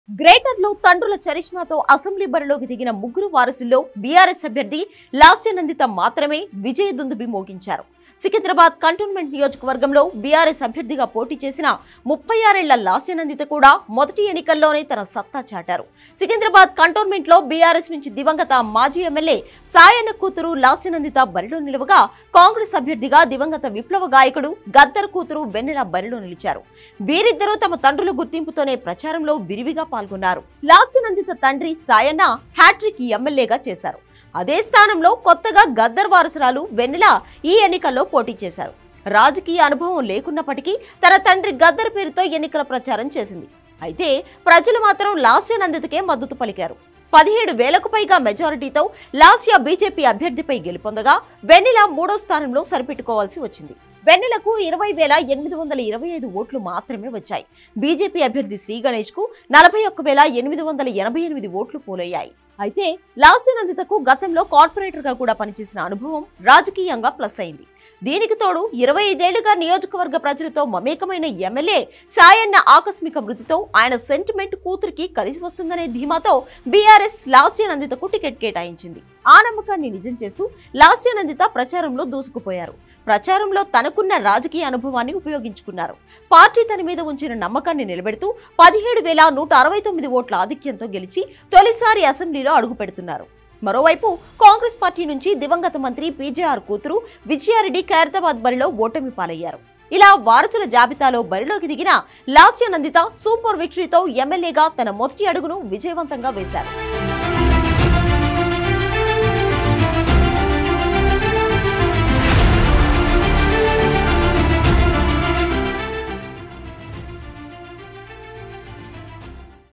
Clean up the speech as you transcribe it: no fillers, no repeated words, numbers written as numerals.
Greater లో తండ్రుల చరిష్మాతో assembly బరిలోకి దిగిన ముగ్గురు వారసుల్లో బీఆర్ఎస్ అభ్యర్థి లాస్యనందిత మాత్రమే విజయ దుందుబి మోగించారు. సికింద్రాబాద్ కంటోన్మెంట్ నియోజకవర్గంలో బీఆర్ఎస్ అభ్యర్థిగా పోటీ చేసిన 36 ఏళ్ల లాస్యనందిత కూడా మొదటి ఎన్నికల్లోనే తన సత్తా చాటారు. సికింద్రాబాద్ కంటోన్మెంట్ లో బీఆర్ఎస్ నుంచి దివంగత మాజీ ఎమ్మెల్యే సాయన్న కూతురు లాస్యనందిత బరిలో నిలవగా, కాంగ్రెస్ అభ్యర్థిగా దివంగత విప్లవ గాయకుడు గద్దర్ కూతురు వెన్నెల బరిలో నిలిచారు. వీరిద్దరూ తమ తండ్రుల గుర్తింపుతోనే ప్రచారంలో విరివిగా పాల్గొన్నారు. లాస్యనందిత తండ్రి సాయన్న హ్యాట్రిక్ ఎమ్మెల్యేగా చేశారు. అదే స్థానంలో కొత్తగా గద్దర్ వారసురాలు వెన్నెల ఈ ఎన్నికల్లో పోటీ చేశారు. రాజకీయ అనుభవం లేకున్నప్పటికీ తన తండ్రి గద్దర్ పేరుతో ఎన్నికల ప్రచారం చేసింది. అయితే ప్రజలు మాత్రం లాస్యనందితకే మద్దతు పలికారు. 17,000కు పైగా మెజారిటీతో లాస్య బీజేపీ అభ్యర్థిపై గెలుపొందగా, వెన్నెల మూడో స్థానంలో సరిపెట్టుకోవాల్సి వచ్చింది. వెన్నెలకు 20,825 ఓట్లు మాత్రమే వచ్చాయి. బీజేపీ అభ్యర్థి శ్రీ గణేష్ కు 41,888 ఓట్లు పోలయ్యాయి. అయితే లాస్యనందితకు గతంలో కార్పొరేటర్ గా కూడా పనిచేసిన అనుభవం రాజకీయంగా ప్లస్ అయింది. దీనికి తోడు 25 ఏళ్లుగా నియోజకవర్గ ప్రజలతో మమేకమైన ఎమ్మెల్యే సాయన్న ఆకస్మిక మృతితో ఆయన సెంటిమెంట్ కూతురికి కలిసి వస్తుందనే ధీమాతో బీఆర్ఎస్ లాస్యనందితకు టికెట్ కేటాయించింది. ఆ నమ్మకాన్ని నిజం చేస్తూ లాస్యనందిత ప్రచారంలో దూసుకుపోయారు. ప్రచారంలో తనకున్న రాజకీయ అనుభవాన్ని ఉపయోగించుకున్నారు. పార్టీ తన మీద ఉంచిన నమ్మకాన్ని నిలబెడుతూ 17,169 ఓట్ల ఆధిక్యంతో గెలిచి తొలిసారి అసెంబ్లీలో అడుగు పెడుతున్నారు. మరోవైపు కాంగ్రెస్ పార్టీ నుంచి దివంగత మంత్రి పీజేఆర్ కూతురు విజయారెడ్డి ఖైరతాబాద్ బరిలో ఓటమి పాలయ్యారు. ఇలా వారసుల జాబితాలో బరిలోకి దిగిన లాస్యనందిత సూపర్ విక్టరీతో ఎమ్మెల్యేగా తన మొదటి అడుగును విజయవంతంగా వేశారు.